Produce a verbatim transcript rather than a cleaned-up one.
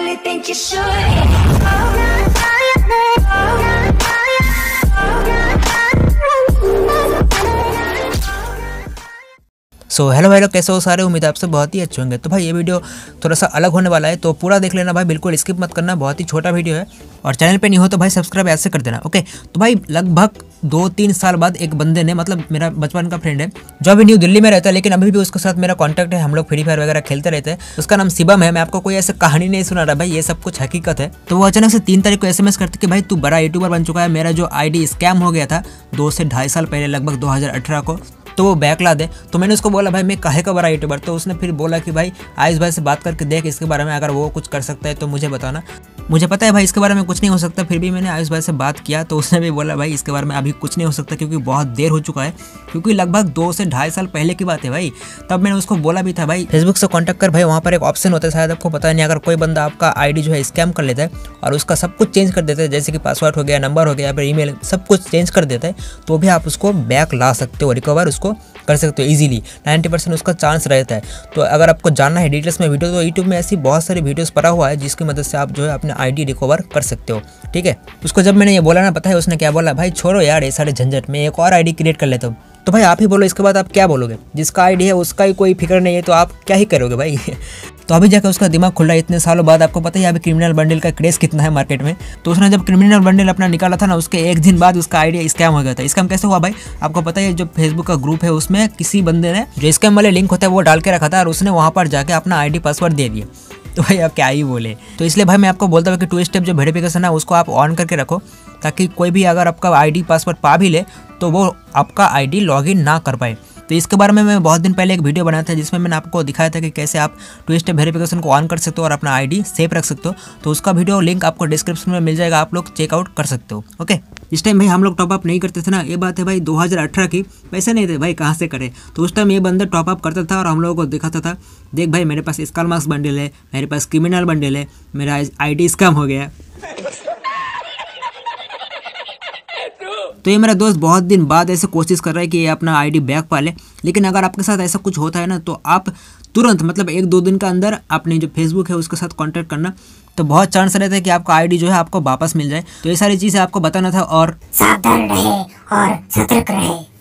really think you should. So hello भाई लोग, कैसे हो सारे? उम्मीद है आपसे बहुत ही अच्छे होंगे। तो भाई ये वीडियो थोड़ा सा अलग होने वाला है, तो पूरा देख लेना भाई, बिल्कुल स्किप मत करना। बहुत ही छोटा वीडियो है और चैनल पे नहीं हो तो भाई सब्सक्राइब ऐसे कर देना, ओके। तो भाई लगभग दो तीन साल बाद एक बंदे ने, मतलब मेरा बचपन का फ्रेंड है जो अभी न्यू दिल्ली में रहता है, लेकिन अभी भी उसके साथ मेरा कॉन्टैक्ट है, हम लोग फ्री फायर वगैरह खेलते रहते हैं। उसका नाम शिवम है। मैं आपको कोई ऐसे कहानी नहीं सुना रहा भाई, ये सब कुछ हकीकत है। तो वो अचानक से तीन तारीख को एसएमएस करते कि भाई तू बड़ा यूट्यूबर बन चुका है, मेरा जो आईडी स्कैम हो गया था दो से ढाई साल पहले, लगभग दो हज़ार अठारह को, तो वो बैक ला दे। तो मैंने उसको बोला भाई मैं काहे का बड़ा यूट्यूबर। तो उसने फिर बोला कि भाई आयुष भाई से बात करके देख इसके बारे में, अगर वो कुछ कर सकता है तो मुझे बताना। मुझे पता है भाई इसके बारे में कुछ नहीं हो सकता, फिर भी मैंने आयुष भाई से बात किया तो उसने भी बोला भाई इसके बारे में अभी कुछ नहीं हो सकता, क्योंकि बहुत देर हो चुका है, क्योंकि लगभग दो से ढाई साल पहले की बात है भाई। तब मैंने उसको बोला भी था भाई फेसबुक से कॉन्टैक्ट कर भाई, वहाँ पर एक ऑप्शन होता है, शायद आपको पता नहीं। अगर कोई बंदा आपका आईडी जो है स्कैम कर लेता है और उसका सब कुछ चेंज कर देता है, जैसे कि पासवर्ड हो गया, नंबर हो गया, फिर ईमेल, सब कुछ चेंज कर देता है, तो भी आप उसको बैक ला सकते हो, रिकवर उसको कर सकते हो इजीली। नाइन्टी परसेंट उसका चांस रहता है। तो अगर आपको जानना है डिटेल्स में वीडियो, तो यूट्यूब में ऐसी बहुत सारी वीडियोस पड़ा हुआ है जिसकी मदद से आप जो है अपने आईडी रिकवर कर सकते हो, ठीक है। उसको जब मैंने ये बोला ना, पता है उसने क्या बोला? भाई छोड़ो यार ये सारे झंझट में, एक और आईडी क्रिएट कर लेता हूँ। तो भाई आप ही बोलो इसके बाद आप क्या बोलोगे? जिसका आईडी है उसका ही कोई फिक्र नहीं है तो आप क्या ही करोगे भाई? तो अभी जाकर उसका दिमाग खुल रहा है इतने सालों बाद। आपको पता है अभी क्रिमिनल बंडल का क्रेज कितना है मार्केट में। तो उसने जब क्रिमिनल बंडल अपना निकाला था ना, उसके एक दिन बाद उसका आईडी स्कैम हो गया था। स्कैम कैसे हुआ भाई? आपको पता है जो फेसबुक का ग्रुप है उसमें किसी बंदे ने जो स्कैम वाले लिंक होता है वो डाल के रखा था और उसने वहाँ पर जाके अपना आईडी पासवर्ड दे दिया। तो भाई आप क्या ही बोले। तो इसलिए भाई मैं आपको बोलता हूँ कि टू स्टेप जो वेरिफिकेशन है उसको आप ऑन करके रखो, ताकि कोई भी अगर आपका आईडी पासवर्ड पा भी ले तो वो आपका आईडी लॉगिन ना कर पाए। तो इसके बारे में मैं बहुत दिन पहले एक वीडियो बनाया था जिसमें मैंने आपको दिखाया था कि कैसे आप टू स्टेप वेरिफिकेशन को ऑन कर सकते हो और अपना आईडी सेफ रख सकते हो। तो उसका वीडियो लिंक आपको डिस्क्रिप्शन में मिल जाएगा, आप लोग चेकआउट कर सकते हो, ओके। इस टाइम भाई हम लोग टॉपअप नहीं करते थे ना, ये बात है भाई दो हज़ार अठारह की, पैसे नहीं थे भाई, कहाँ से करें। तो उस टाइम ये बंदा टॉपअप करता था और हम लोगों को दिखाता था, देख भाई मेरे पास स्कॉल मार्क्स बंडल है, मेरे पास क्रिमिनल बंडल है, मेरा आईडी स्कैम हो गया। तो ये मेरा दोस्त बहुत दिन बाद ऐसे कोशिश कर रहा है कि ये अपना आईडी बैक पा ले। लेकिन अगर आपके साथ ऐसा कुछ होता है ना, तो आप तुरंत, मतलब एक दो दिन के अंदर अपने जो फेसबुक है उसके साथ कांटेक्ट करना, तो बहुत चांस रहता है कि आपका आईडी जो है आपको वापस मिल जाए। तो ये सारी चीज़ें आपको बताना था और सावधान रहे और सतर्क रहे।